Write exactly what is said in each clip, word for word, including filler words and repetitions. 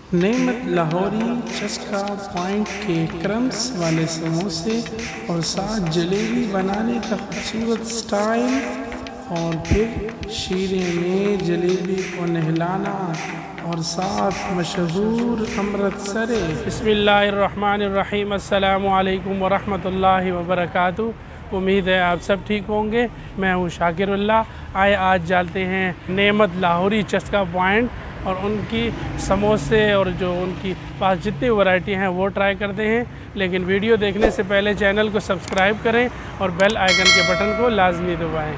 नेमत लाहौरी चस्का पॉइंट के क्रम्स वाले समोसे और साथ जलेबी बनाने का खूबसूरत स्टाइल, और फिर शीरे में जलेबी को नहलाना और साथ मशहूर अमृतसरे। बिस्मिल्लाहिर्रहमानिर्रहीम। अस्सलामु अलैकुम वरहमतुल्लाहि वबरकातुहू। उम्मीद है आप सब ठीक होंगे। मैं हूँ शाकिरुल्लाह। आए आज जाते हैं नेमत लाहौरी चस्का पॉइंट और उनकी समोसे और जो उनकी पास जितनी वैरायटी हैं वो ट्राई करते हैं। लेकिन वीडियो देखने से पहले चैनल को सब्सक्राइब करें और बेल आइकन के बटन को लाजमी दबाएं।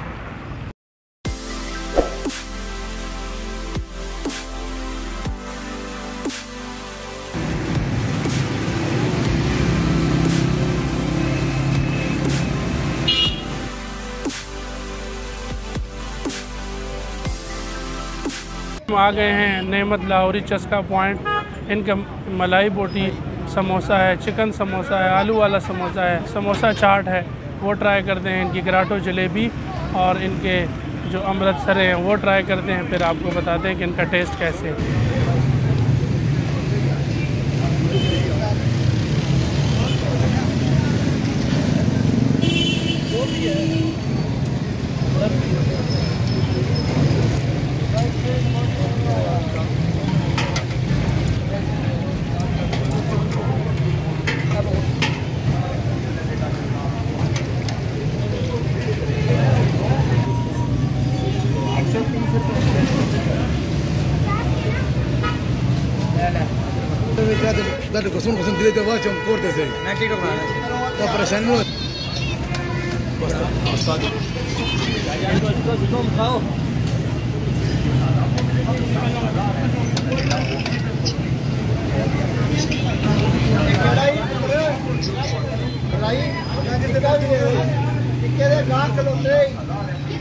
हम आ गए हैं नेमत लाहौरी चस्का पॉइंट। इनका मलाई बोटी समोसा है, चिकन समोसा है, आलू वाला समोसा है, समोसा चाट है, वो ट्राई करते हैं। इनकी गराटो जलेबी और इनके जो अमृतसरे हैं वो ट्राई करते हैं। फिर आपको बताते हैं कि इनका टेस्ट कैसे है। Dale cosum cosum direito baixo um corte assim. Não é que não é. Tá parecendo. Basta, basta. Já já tô tô tô mal. Peraí, peraí. Já que tá de que é gato que não tem.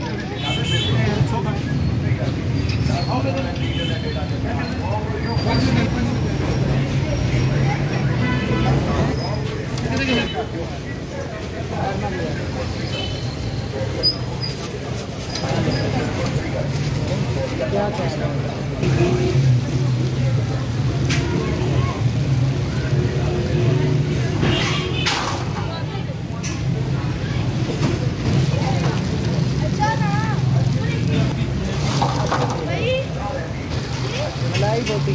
मलाई बोटी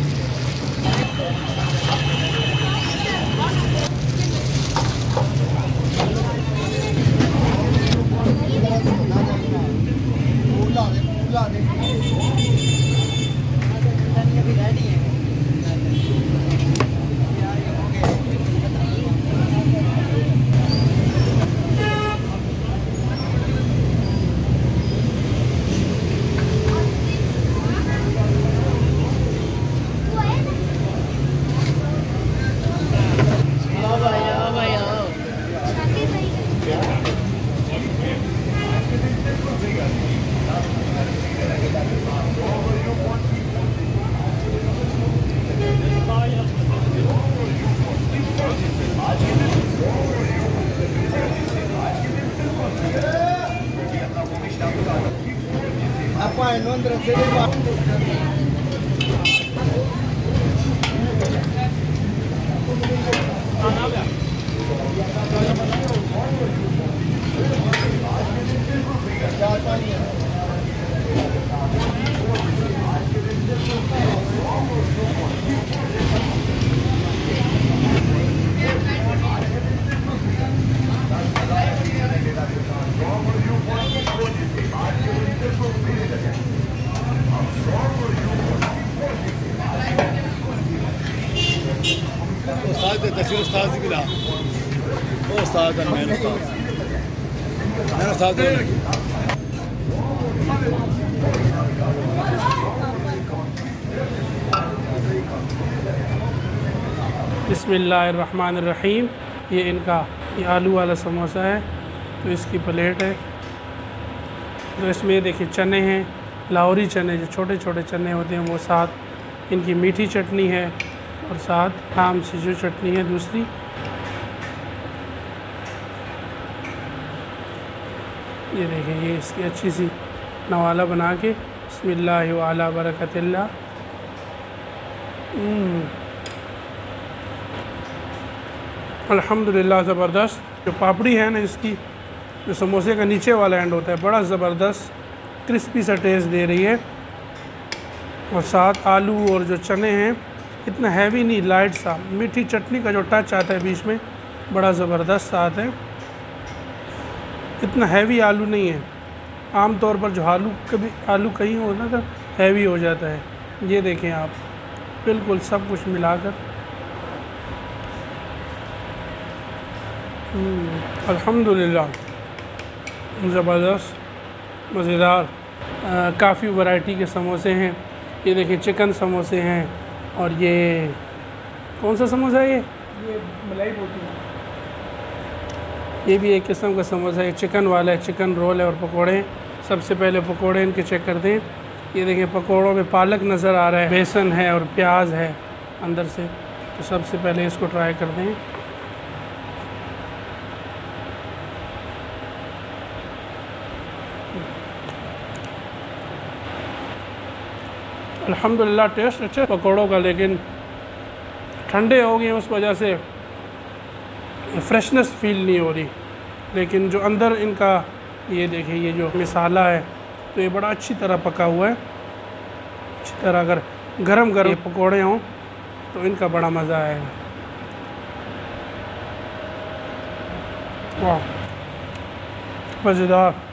Rapaz, não André, você استاذ تسير استاذ كلا هو استاذ انا من استاذ انا استاذ बिस्मिल्लाहिर्रहमानिर्रहीम। ये इनका ये आलू वाला समोसा है, तो इसकी प्लेट है। तो इसमें देखिए चने हैं, लाहौरी चने जो छोटे छोटे चने होते हैं वो, साथ इनकी मीठी चटनी है और साथ आम सी जो चटनी है दूसरी। ये देखें, ये इसकी अच्छी सी नवाला बना के बिस्मिल्लाह व अला बरकतिल्लाह। अल्हम्दुलिल्लाह ज़बरदस्त। जो पापड़ी है ना इसकी, जो समोसे का नीचे वाला एंड होता है, बड़ा ज़बरदस्त क्रिस्पी सा टेस्ट दे रही है। और साथ आलू और जो चने हैं इतना हैवी नहीं, लाइट सा। मीठी चटनी का जो टच आता है बीच में, बड़ा ज़बरदस्त साथ है। इतना हैवी आलू नहीं है। आम तौर पर जो आलू कभी आलू कहीं हो ना तो हैवी हो जाता है। ये देखें आप, बिल्कुल सब कुछ मिलाकर अल्हम्दुलिल्लाह ज़बरदस्त मज़ेदार। काफ़ी वैरायटी के समोसे हैं। ये देखें चिकन समोसे हैं, और ये कौन सा समोसा है? ये ये मलाई बोटी है। ये भी एक किस्म का समोसा है। चिकन वाला है, चिकन रोल है और पकोड़े हैं। सबसे पहले पकोड़े इनके चेक करते हैं। ये देखें पकोड़ों में पालक नज़र आ रहा है, बेसन है और प्याज है अंदर से। तो सबसे पहले इसको ट्राई करते हैं। अल्हम्दुलिल्लाह टेस्ट अच्छा पकोड़ों का, लेकिन ठंडे हो गए उस वजह से फ्रेशनेस फील नहीं हो रही। लेकिन जो अंदर इनका, ये देखिए ये जो मसाला है, तो ये बड़ा अच्छी तरह पका हुआ है। अच्छी तरह अगर गरम गरम पकोड़े हों तो इनका बड़ा मज़ा आएगा। वाह मज़ेदार।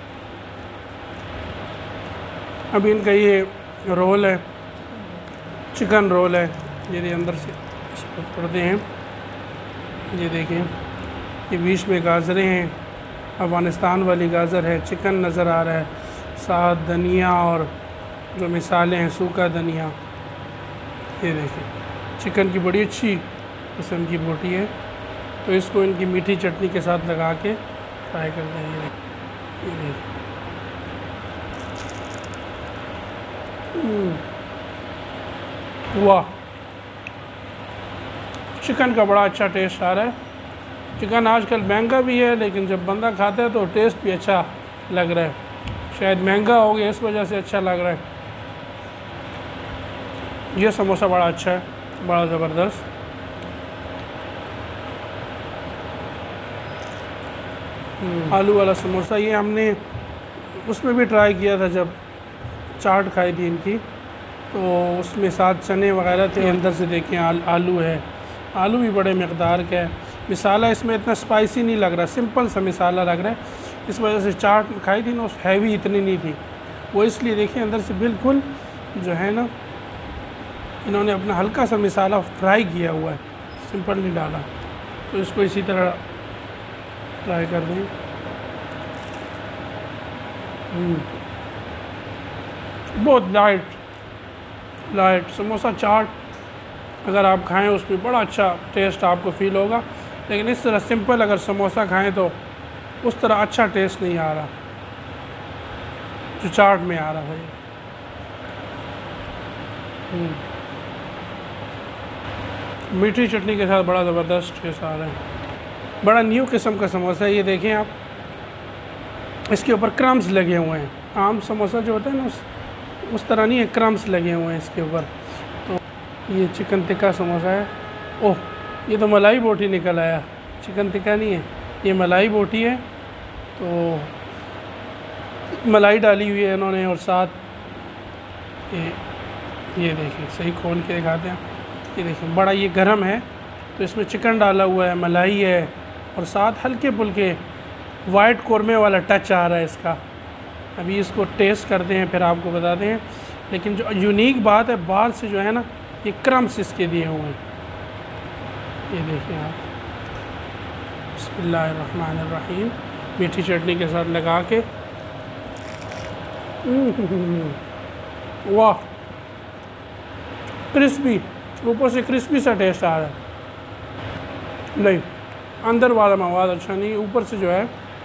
अभी इनका ये रोल है, चिकन रोल है। ये अंदर से इसको करते हैं। ये देखिए ये बीच में गाजरें हैं, अफ़गानिस्तान वाली गाजर है। चिकन नज़र आ रहा है, साथ धनिया और जो मिसाले हैं सूखा धनिया। ये देखिए चिकन की बड़ी अच्छी किस्म की बोटी है। तो इसको इनकी मीठी चटनी के साथ लगा के फ्राई करते हैं। ये देखिए वाह, चिकन का बड़ा अच्छा टेस्ट आ रहा है। चिकन आजकल महंगा भी है, लेकिन जब बंदा खाता है तो टेस्ट भी अच्छा लग रहा है। शायद महंगा हो गया इस वजह से अच्छा लग रहा है। ये समोसा बड़ा अच्छा है, बड़ा ज़बरदस्त। आलू वाला समोसा ये हमने उसमें भी ट्राई किया था जब चाट खाई थी इनकी, तो उसमें साथ चने वगैरह थे। अंदर से देखें आल, आलू है। आलू भी बड़े मकदार का है। मिसाला इसमें इतना स्पाइसी नहीं लग रहा, सिंपल सा मिसाला लग रहा है। इस वजह से चाट खाई थी ना, उस हैवी इतनी नहीं थी वो, इसलिए देखिए अंदर से बिल्कुल जो है ना, इन्होंने अपना हल्का सा मिसाला फ्राई किया हुआ है, सिंपल नहीं डाला। तो इसको इसी तरह ट्राई कर दें। बहुत लाइट लाइट समोसा चाट अगर आप खाएं उसमें बड़ा अच्छा टेस्ट आपको फ़ील होगा। लेकिन इस तरह सिंपल अगर समोसा खाएं तो उस तरह अच्छा टेस्ट नहीं आ रहा जो चाट में आ रहा है। मीठी चटनी के साथ बड़ा ज़बरदस्त टेस्ट आ रहा है। बड़ा न्यू किस्म का समोसा है। ये देखें आप, इसके ऊपर क्रम्स लगे हुए हैं। आम समोसा जो होता है ना उस उस तरह नहीं है, क्रम्स लगे हुए हैं इसके ऊपर। तो ये चिकन टिक्का समोसा है। ओह, ये तो मलाई बोटी निकल आया, चिकन टिक्का नहीं है, ये मलाई बोटी है। तो मलाई डाली हुई है इन्होंने, और साथ ये ये देखिए सही खोल के दिखाते हैं। ये देखिए बड़ा ये गरम है, तो इसमें चिकन डाला हुआ है, मलाई है, और साथ हल्के फुल्के वाइट कोरमे वाला टच आ रहा है इसका। अभी इसको टेस्ट करते हैं फिर आपको बताते हैं। लेकिन जो यूनिक बात है, बाहर से जो है ना ये क्रम्स इसके दिए हुए हैं। ये देखिए आप, बिस्मिल्लाहिर्रहमानिर्रहीम, मीठी चटनी के साथ लगा के। वाह, क्रिस्पी, ऊपर से क्रिस्पी सा टेस्ट आ रहा है। नहीं, अंदर वाला मवाद अच्छा नहीं, ऊपर से जो है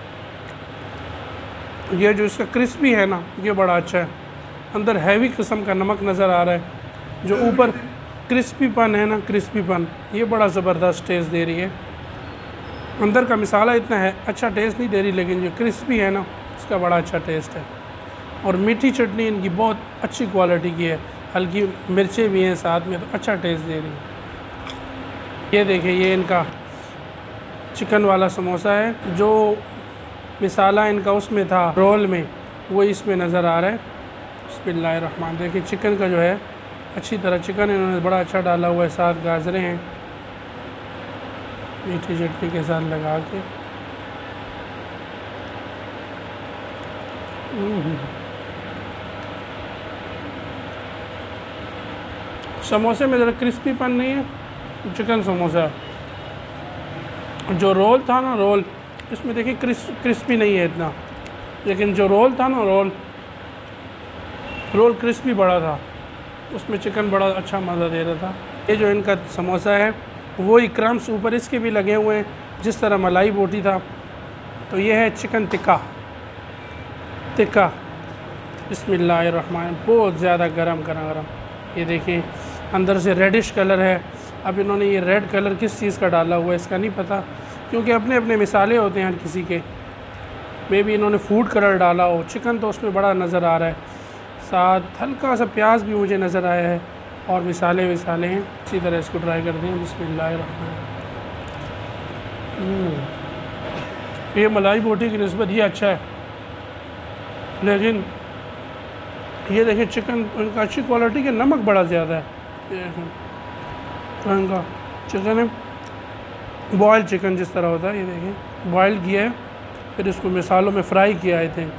ये जो इसका क्रिस्पी है ना, ये बड़ा अच्छा है। अंदर हैवी किस्म का नमक नज़र आ रहा है। जो ऊपर क्रिस्पीपन है ना, क्रिस्पीपन ये बड़ा ज़बरदस्त टेस्ट दे रही है। अंदर का मिसाला इतना है अच्छा टेस्ट नहीं दे रही, लेकिन जो क्रिस्पी है ना इसका बड़ा अच्छा टेस्ट है। और मीठी चटनी इनकी बहुत अच्छी क्वालिटी की है, हल्की मिर्चें भी हैं साथ में, तो अच्छा टेस्ट दे रही है। ये देखिए ये इनका चिकन वाला समोसा है। जो मिसाला इनका उसमें था रोल में, वो इसमें नज़र आ रहा है। बिस्मिल्लाहिर्रहमान, देखिए चिकन का जो है अच्छी तरह चिकन इन्होंने बड़ा अच्छा डाला हुआ है, साथ गाजरें हैं मीठी चटनी के साथ लगा के। समोसे में ज़रा क्रिस्पीपन नहीं है, चिकन समोसा। जो रोल था ना, रोल इसमें देखिए क्रिस क्रिस्पी नहीं है इतना, लेकिन जो रोल था ना, रोल रोल क्रिस्पी बड़ा था, उसमें चिकन बड़ा अच्छा मज़ा दे रहा था। ये जो इनका समोसा है वो ही क्रम्स ऊपर इसके भी लगे हुए हैं, जिस तरह मलाई बोटी था। तो ये है चिकन टिक्का टिक्का बिस्मिल्लाहिर्रहमान, बहुत ज़्यादा गरम गरम गरम। ये देखिए अंदर से रेडिश कलर है। अब इन्होंने ये रेड कलर किस चीज़ का डाला हुआ है इसका नहीं पता, क्योंकि अपने अपने मिसाले होते हैं हर किसी के। मे भी इन्होंने फूड कलर डाला हो। चिकन तो उसमें बड़ा नज़र आ रहा है, साथ हल्का सा प्याज भी मुझे नज़र आया है, और मिसाले विसाले हैं। इसी तरह इसको ट्राई करते हैं। बिस्मिल्लाहिर्रहमान। ये मलाई बोटी की निस्बत ये अच्छा है, लेकिन ये देखिए चिकन इनका अच्छी क्वालिटी के, नमक बड़ा ज़्यादा है। तो इनका चिकन है बॉयल चिकन जिस तरह होता है, ये देखिए बॉयल किया है, फिर इसको मिसालों में फ्राई किया है थे।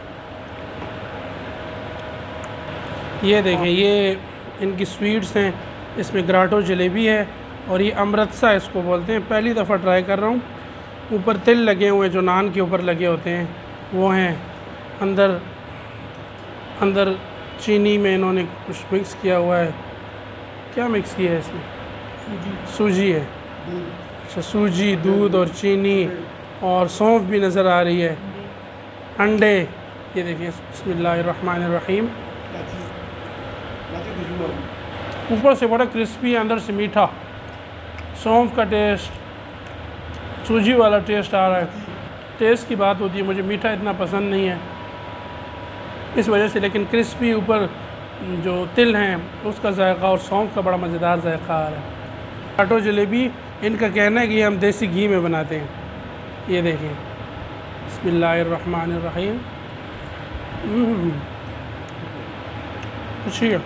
ये देखें, ये इनकी स्वीट्स हैं, इसमें ग्राटो जलेबी है, और ये अमृतसा इसको बोलते हैं। पहली दफ़ा ट्राई कर रहा हूँ। ऊपर तिल लगे हुए हैं जो नान के ऊपर लगे होते हैं, वो हैं। अंदर अंदर चीनी में इन्होंने कुछ मिक्स किया हुआ है। क्या मिक्स किया है इसमें? सूजी है। अच्छा, सूजी, दूध और चीनी और सौंफ भी नज़र आ रही है, अंडे। ये देखिए बिस्मिल्लाहिर्रहमानिर्रहीम। ऊपर से बड़ा क्रिस्पी, अंदर से मीठा, सौंफ का टेस्ट, सूजी वाला टेस्ट आ रहा है। टेस्ट की बात होती है, मुझे मीठा इतना पसंद नहीं है इस वजह से, लेकिन क्रिस्पी ऊपर जो तिल हैं उसका जायका और सौंफ का बड़ा मज़ेदार जायका आ रहा है। ग्राटो जलेबी इनका कहना है कि हम देसी घी में बनाते हैं। ये देखिए बिस्मिल्लाहिर्रहमानिर्रहीम। अच्छी है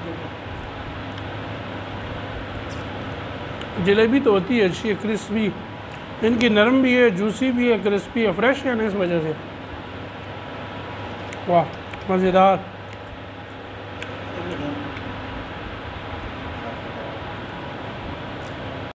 जलेबी, तो होती है अच्छी है, क्रिस्पी। इनकी नरम भी है, जूसी भी है, क्रिस्पी है, फ्रेश है ना, इस वजह से वाह मज़ेदार।